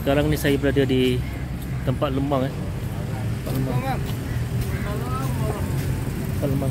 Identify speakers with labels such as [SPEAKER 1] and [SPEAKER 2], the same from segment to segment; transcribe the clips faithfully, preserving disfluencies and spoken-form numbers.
[SPEAKER 1] Sekarang ni saya berada di tempat Lemang eh. Tempat Lemang. Tempat Lemang.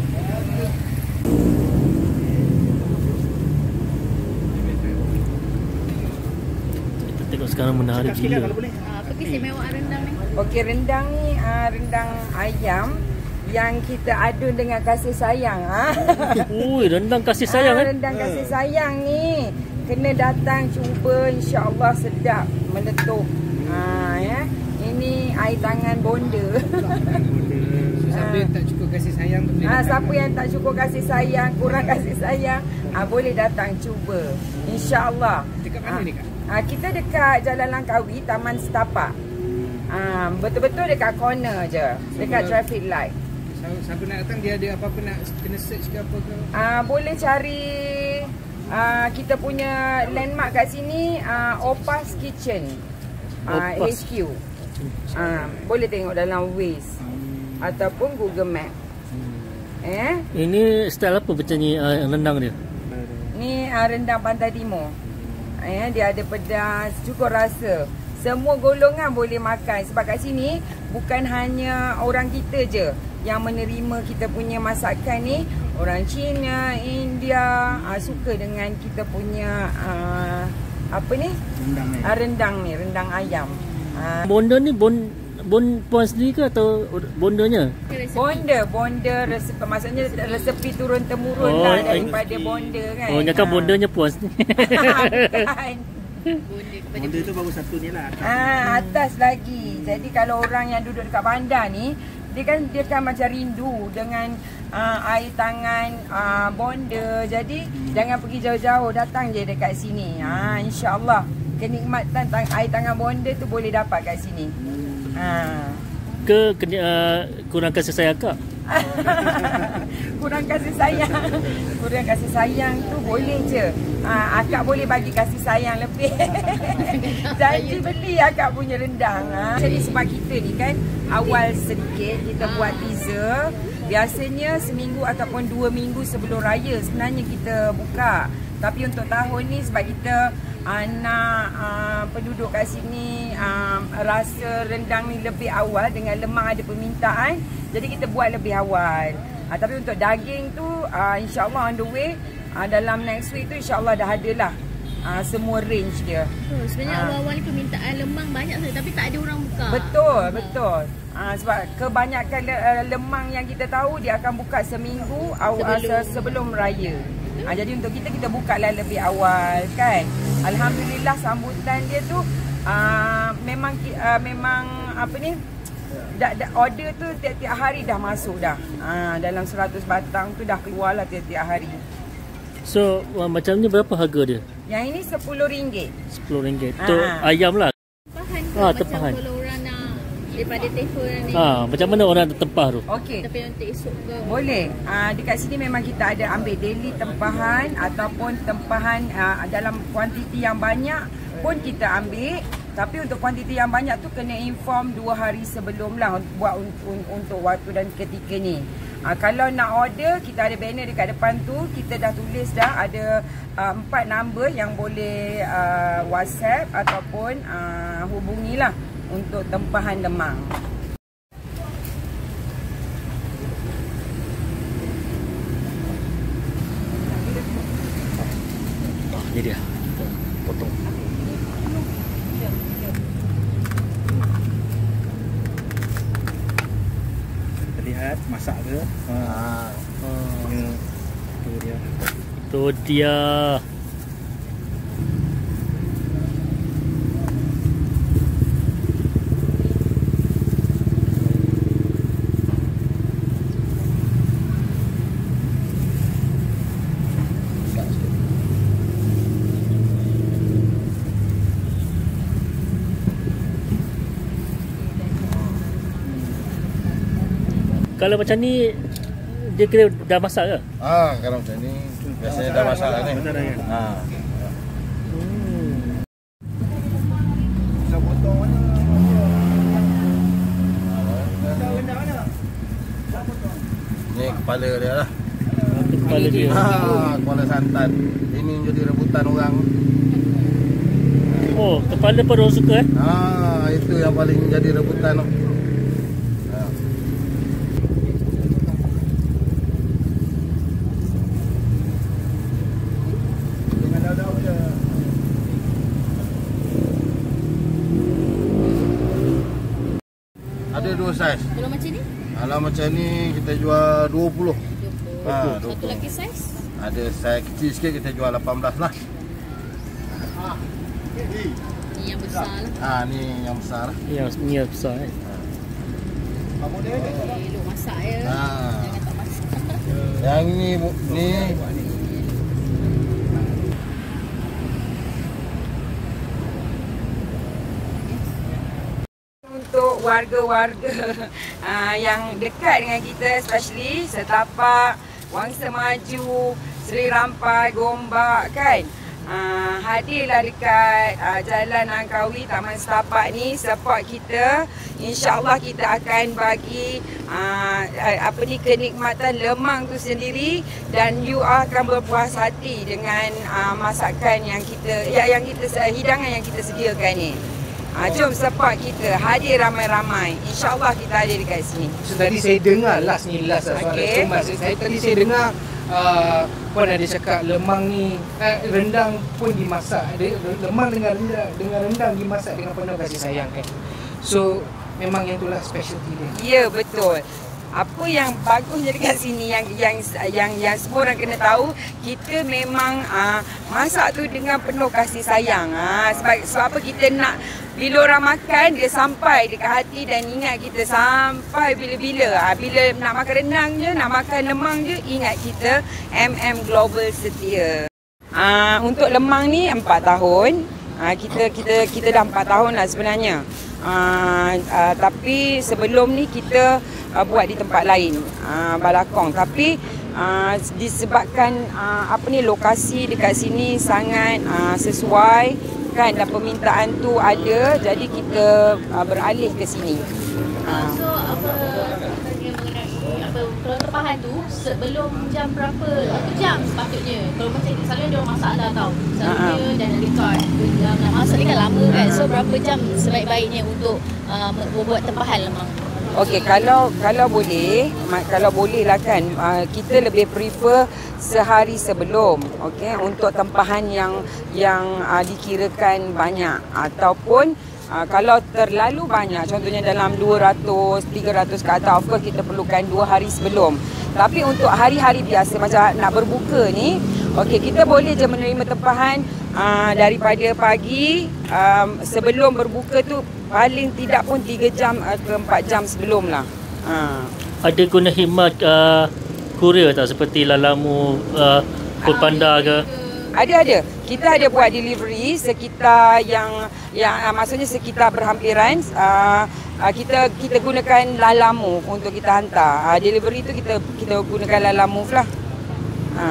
[SPEAKER 1] Kita tengok sekarang menari gila.
[SPEAKER 2] Apa keistimewaan rendang ni?
[SPEAKER 3] Okey, rendang ni uh, rendang ayam yang kita adun dengan kasih sayang. Ha?
[SPEAKER 1] Ui, rendang kasih sayang
[SPEAKER 3] ah,
[SPEAKER 1] eh.
[SPEAKER 3] Rendang kasih sayang ni kena datang cuba, insya-Allah sedap meletup. Ha, ya. Ini air tangan bonda.
[SPEAKER 4] Siapa yang tak cukup kasih sayang tu boleh
[SPEAKER 3] ha,
[SPEAKER 4] datang.
[SPEAKER 3] siapa yang tak cukup kasih sayang, kurang kasih sayang, ha, boleh datang cuba. Insya-Allah.
[SPEAKER 4] Dekat mana
[SPEAKER 3] ha,
[SPEAKER 4] ni Kak?
[SPEAKER 3] Ha, kita dekat Jalan Langkawi, Taman Setapak. Ha, betul-betul dekat corner je, dekat traffic light.
[SPEAKER 4] Siapa nak datang, dia ada apa-apa nak kena search ke apa ke?
[SPEAKER 3] Uh, boleh cari uh, kita punya landmark kat sini, uh, Opas Kitchen, uh,
[SPEAKER 1] Opas.
[SPEAKER 3] H Q. Uh, boleh tengok dalam Waze hmm. ataupun Google Map. Hmm. Eh?
[SPEAKER 1] Ini style apa macam ni uh, rendang dia?
[SPEAKER 3] Ni uh, rendang Pantai Timur. Eh, dia ada pedas, cukup rasa. Semua golongan boleh makan sebab kat sini bukan hanya orang kita je yang menerima kita punya masakan ni. Orang Cina, India uh, suka dengan kita punya uh, apa ni?
[SPEAKER 4] Rendang ni.
[SPEAKER 3] Uh, rendang ni, rendang ayam. Uh,
[SPEAKER 1] Bonda ni bon bon puan sendiri ke atau bondanya?
[SPEAKER 3] bonda, bonda resepi, maksudnya resepi turun temurun
[SPEAKER 1] Oh,
[SPEAKER 3] lah
[SPEAKER 1] eh,
[SPEAKER 3] daripada bonda kan.
[SPEAKER 1] Oh, nyakap
[SPEAKER 3] Ah.
[SPEAKER 1] bondanya puan sendiri.
[SPEAKER 3] Bukan.
[SPEAKER 4] Bonda tu baru satu ni lah.
[SPEAKER 3] Ah, atas lagi. Jadi kalau orang yang duduk dekat bandar ni, dia kan dia kan macam rindu dengan uh, air tangan uh, bonda. Jadi hmm. jangan pergi jauh-jauh, datang je dekat sini. Ha, insya-Allah kenikmatan tang air tangan bonda tu boleh dapat kat sini. Hmm. Ha.
[SPEAKER 1] Ke kena, uh, kurang kasih sayang Kak?
[SPEAKER 3] Kurang kasih sayang. Kurang kasih sayang tu boleh je. Ha, akak boleh bagi kasih sayang lebih. Janji beli akak punya rendang. Ha. Jadi sebab kita ni kan awal sedikit kita buat teaser. Biasanya seminggu ataupun dua minggu sebelum raya sebenarnya kita buka. Tapi untuk tahun ni sebab kita uh, nak uh, penduduk kat sini uh, rasa rendang ni lebih awal dengan lemang ada permintaan. Jadi kita buat lebih awal. Uh, tapi untuk daging tu uh, insya-Allah on the way. Uh, dalam next week tu insya-Allah dah ada lah uh, semua range dia.
[SPEAKER 2] Oh, sebenarnya
[SPEAKER 3] Ah.
[SPEAKER 2] awal-awal ni permintaan lemang banyak saja tapi tak ada orang buka.
[SPEAKER 3] Betul, betul. Uh, sebab kebanyakan le uh, lemang yang kita tahu dia akan buka seminggu awal
[SPEAKER 2] Sebelum.
[SPEAKER 3] se sebelum raya. Uh, jadi untuk kita kita buka lah lebih awal kan. Alhamdulillah sambutan dia tu uh, memang uh, memang apa ni? Da, da, order tu tiap-tiap hari dah masuk dah. Uh, dalam seratus batang tu dah keluar lah tiap-tiap hari.
[SPEAKER 1] So uh, macam ni berapa harga dia?
[SPEAKER 3] Yang ini sepuluh ringgit.
[SPEAKER 1] sepuluh ringgit. Tu
[SPEAKER 3] Ah.
[SPEAKER 1] ayam lah.
[SPEAKER 2] Tempahan ke
[SPEAKER 1] Ah,
[SPEAKER 2] macam
[SPEAKER 1] tempahan.
[SPEAKER 2] kalau orang nak daripada tefa ni.
[SPEAKER 1] Ha, macam mana orang tempah tu?
[SPEAKER 3] Okey.
[SPEAKER 2] Tapi untuk esok ke.
[SPEAKER 3] Boleh. Uh, dekat sini memang kita ada ambil daily tempahan ataupun tempahan uh, dalam kuantiti yang banyak pun kita ambil. Tapi untuk kuantiti yang banyak tu kena inform dua hari sebelum lah buat un un untuk waktu dan ketika ni. Uh, kalau nak order, kita ada banner dekat depan tu. Kita dah tulis dah ada uh, empat number yang boleh uh, WhatsApp ataupun uh, hubungilah untuk tempahan lemang.
[SPEAKER 1] Ah, ni dia. Kita potong.
[SPEAKER 4] Lihat masak ke? Ha.
[SPEAKER 1] Ha.
[SPEAKER 4] Ya. Tu dia.
[SPEAKER 1] Tu dia. Kalau macam ni dia kira dah masak ke?
[SPEAKER 5] Ah, kalau macam ni biasanya dah masak lah ni.
[SPEAKER 4] Betul dah kan?
[SPEAKER 5] Ha.
[SPEAKER 1] Hmm.
[SPEAKER 5] Bisa potong mana? Ni kepala dia lah.
[SPEAKER 1] Kepala dia.
[SPEAKER 5] Ha, kepala santan. Ini jadi rebutan orang.
[SPEAKER 1] Oh, kepala pun orang suka eh.
[SPEAKER 5] Ah, itu yang paling jadi rebutan tu. Ha. Dengan daun-daun je. Ada dua saiz.
[SPEAKER 2] Kalau macam ni?
[SPEAKER 5] Kalau macam ni kita jual dua puluh. Ha, dua
[SPEAKER 2] Satu
[SPEAKER 5] puluh.
[SPEAKER 2] lagi saiz?
[SPEAKER 5] Ada saiz kecil sikit kita jual lapan belas lah.
[SPEAKER 2] Ni yang besar lah.
[SPEAKER 5] Ha, ni yang besar lah.
[SPEAKER 1] Yang ni yang besar eh.
[SPEAKER 2] Elok masak ya.
[SPEAKER 5] Ha.
[SPEAKER 2] Jangan tak masak.
[SPEAKER 5] Yang ni bu- ni
[SPEAKER 3] Untuk warga-warga uh, yang dekat dengan kita, especially Setapak, Wangsa Maju, Seri Rampai, Gombak kan. Uh, hadirlah dekat uh, Jalan Langkawi, Taman Setapak ni, support kita. InsyaAllah kita akan bagi uh, apa ni kenikmatan lemang tu sendiri, dan you akan berpuas hati dengan uh, masakan yang kita ya, yang kita hidangan yang kita sediakan ni. Ha, jom support kita, hadir ramai-ramai. InsyaAllah kita hadir dekat sini.
[SPEAKER 4] So tadi saya dengar last ni last lah soalan
[SPEAKER 3] Okey.
[SPEAKER 4] Thomas. Saya tadi saya dengar uh, Puan ada cakap lemang ni eh, rendang pun dimasak. Ada lemang dengan rendang dengan rendang dimasak dengan penuh kasih sayang kan. So memang yang itulah specialty dia.
[SPEAKER 3] Ya, betul. Apa yang bagusnya dekat sini yang yang yang yang semua orang kena tahu, kita memang uh, masak tu dengan penuh kasih sayang. Uh, sebab sebab apa kita nak bila orang makan dia sampai dekat hati dan ingat kita sampai bila-bila. Uh, bila nak makan rendang je, nak makan lemang je, ingat kita M M Global setia. Uh, untuk lemang ni empat tahun. Uh, kita kita kita dah empat tahun lah sebenarnya. Uh, uh, tapi sebelum ni kita uh, buat di tempat lain, uh, Balakong. Tapi uh, disebabkan uh, apa ni lokasi dekat sini sangat uh, sesuai kan, dan permintaan tu ada, jadi kita uh, beralih ke sini. Uh.
[SPEAKER 2] So apa yang mengenai apa kalau tempahan tu sebelum jam berapa satu jam sepatutnya. Kalau macam ni selalunya dia orang masalah tau. Selalunya dan record jam nak masak ni kan lama kan. So berapa jam sebaik-baiknya untuk uh, membuat tempahan lemang?
[SPEAKER 3] Okey, kalau kalau boleh, kalau boleh lah kan, uh, kita lebih prefer sehari sebelum, okey, untuk tempahan yang yang uh, dikirakan banyak, ataupun uh, kalau terlalu banyak, contohnya dalam dua ratus, tiga ratus ke atas, of course kita perlukan dua hari sebelum. Tapi untuk hari-hari biasa macam nak berbuka ni, okey, kita boleh je menerima tempahan uh, daripada pagi um, sebelum berbuka tu, paling tidak pun tiga jam ke empat jam sebelum lah. Ha.
[SPEAKER 1] Ada guna khidmat uh, kurier tak seperti Lalamu, uh, Food Panda ke?
[SPEAKER 3] Ada ada. Kita ada buat delivery sekitar yang yang uh, maksudnya sekitar berhampiran. Uh, uh, kita kita gunakan Lalamu untuk kita hantar. Uh, delivery tu kita kita gunakan Lalamu lah. Ha.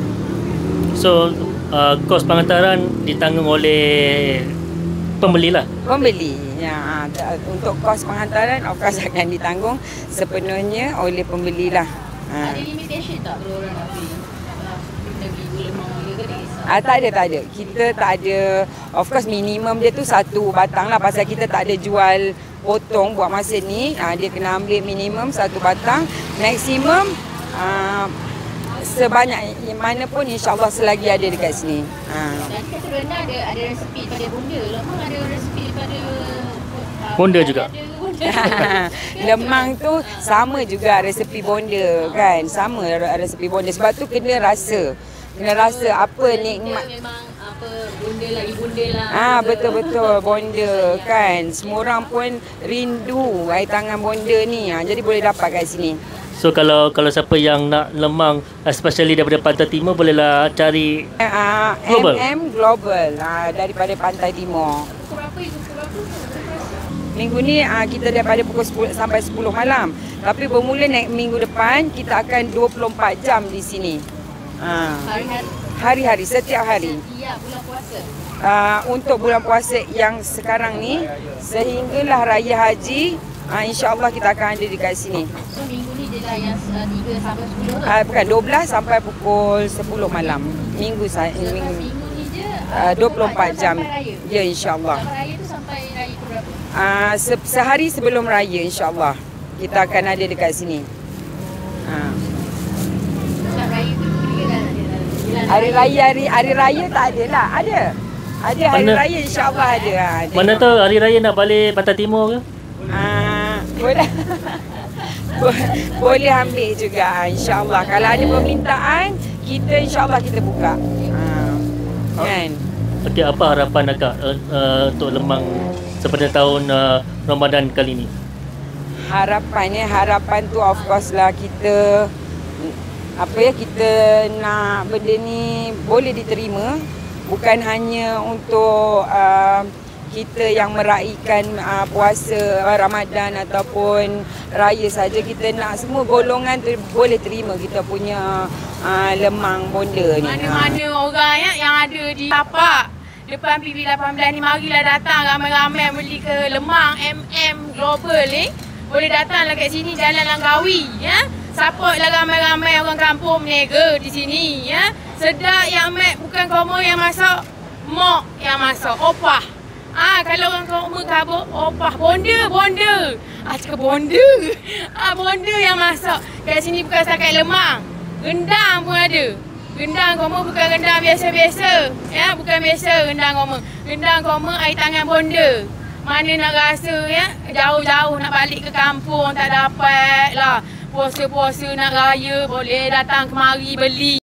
[SPEAKER 1] So uh, kos pengantaran ditanggung oleh pembeli lah.
[SPEAKER 3] Pembeli. Ya, untuk kos penghantaran of course akan ditanggung sepenuhnya oleh pembeli lah. Ha.
[SPEAKER 2] Ada limitation tak kalau orang nak beli? Kita beli lemang dia ke tak kisah?
[SPEAKER 3] Ah, tak ada, tak ada. Kita tak ada, of course minimum dia tu satu batang lah, pasal kita tak ada jual potong buat masa ni. Ah, dia kena ambil minimum satu batang. Maksimum ah, sebanyak mana pun insyaAllah selagi ada dekat sini. Ah.
[SPEAKER 2] Dan kata rendang ada ada resepi daripada bonda. Lemang ada resepi daripada
[SPEAKER 1] Bonda juga.
[SPEAKER 3] Lemang tu sama juga resepi bonda kan. Sama resepi bonda. Sebab tu kena rasa. Kena rasa apa nikmat.
[SPEAKER 2] Memang apa bonda lagi bonda lah.
[SPEAKER 3] Ah, betul-betul bonda kan. Semua orang pun rindu air tangan bonda ni. Ah, jadi boleh dapat kat sini.
[SPEAKER 1] So kalau kalau siapa yang nak lemang especially daripada Pantai Timur, bolehlah cari
[SPEAKER 3] Uh,
[SPEAKER 1] Global.
[SPEAKER 3] M M Global uh, daripada Pantai Timur.
[SPEAKER 2] Pukul berapa itu? Pukul berapa?
[SPEAKER 3] Minggu ni uh, kita daripada pukul sepuluh sampai sepuluh malam. Tapi bermula naik minggu depan kita akan dua puluh empat jam di sini. Uh,
[SPEAKER 2] Hari-hari.
[SPEAKER 3] hari-hari, setiap hari.
[SPEAKER 2] Ya, bulan puasa.
[SPEAKER 3] Uh, untuk bulan puasa yang sekarang ni sehinggalah Raya Haji, uh, insya-Allah kita akan ada dekat sini.
[SPEAKER 2] So minggu ni je lah yang uh, tiga sampai sepuluh tu.
[SPEAKER 3] Uh, bukan dua belas sampai pukul sepuluh malam. Minggu saya
[SPEAKER 2] Lepas
[SPEAKER 3] minggu.
[SPEAKER 2] minggu ni je
[SPEAKER 3] uh, dua puluh empat jam.
[SPEAKER 2] Sampai raya?
[SPEAKER 3] Ya, insyaAllah.
[SPEAKER 2] Sampai raya tu sampai raya ke berapa?
[SPEAKER 3] Uh, se- sehari sebelum raya insyaAllah kita akan ada dekat sini. Uh.
[SPEAKER 2] Setiap raya tu kira dah ada dah.
[SPEAKER 3] Hari raya hari, hari raya tak ada lah. Ada. Ada hari
[SPEAKER 1] Mana-
[SPEAKER 3] raya insyaAllah ada. Ha,
[SPEAKER 1] Mana
[SPEAKER 3] tengok.
[SPEAKER 1] tahu hari raya nak balik Pantai Timur ke?
[SPEAKER 3] Ah, boleh. Bo- boleh ambil juga insyaAllah. Kalau ada permintaan, kita insyaAllah kita buka. Ah, kan?
[SPEAKER 1] Okey, apa harapan akak uh, uh, untuk Lemang sepanjang tahun uh, Ramadan kali ni?
[SPEAKER 3] Harapannya, harapan tu of course lah kita apa ya, kita nak benda ni boleh diterima, bukan hanya untuk uh, kita yang meraihkan uh, puasa uh, Ramadan ataupun raya saja. Kita nak semua golongan ter- boleh terima kita punya uh, lemang bonda ni.
[SPEAKER 6] Mana-mana orang ya, yang ada di tapak depan P B lapan belas ni, marilah datang ramai-ramai beli ke Lemang M M Global ni. Boleh datang lah kat sini, Jalan Langkawi ya. Support lah ramai-ramai orang kampung berniaga di sini ya. Sedap yang mat, bukan komo yang masak, mok yang masak, opah. Ah, kalau orang komo kabur, opah, bonda, bonda. Ah, cakap bonda. Ah, bonda yang masak. Kat sini bukan setakat lemang, rendang pun ada. Rendang koma bukan rendang biasa-biasa. Ya, bukan biasa rendang koma. Rendang koma air tangan bonda. Mana nak rasa ya, jauh-jauh nak balik ke kampung tak dapat lah. Puasa-puasa nak raya boleh datang kemari beli.